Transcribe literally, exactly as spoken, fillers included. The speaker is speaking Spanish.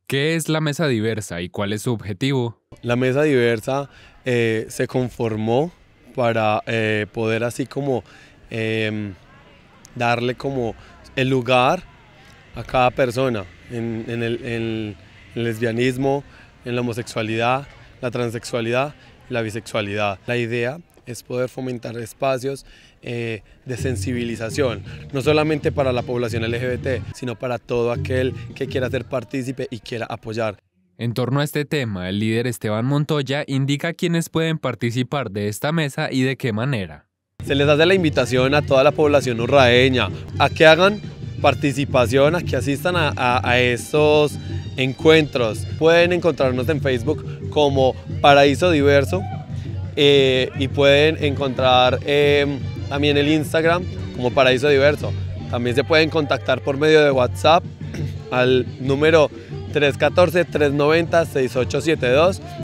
¿Qué es la Mesa Diversa y cuál es su objetivo? La Mesa Diversa eh, se conformó para eh, poder así como eh, darle como el lugar a cada persona en, en, el, en el lesbianismo, en la homosexualidad, la transexualidad y la bisexualidad. La idea es poder fomentar espacios eh, de sensibilización, no solamente para la población L G B T, sino para todo aquel que quiera ser partícipe y quiera apoyar. En torno a este tema, el líder Esteban Montoya indica quiénes pueden participar de esta mesa y de qué manera. Se les hace la invitación a toda la población urraeña a que hagan participación, a que asistan a, a, a estos encuentros. Pueden encontrarnos en Facebook como Paraíso Diverso eh, y pueden encontrar eh, también el Instagram como Paraíso Diverso. También se pueden contactar por medio de WhatsApp al número tres uno cuatro, tres nueve cero, seis ocho siete dos.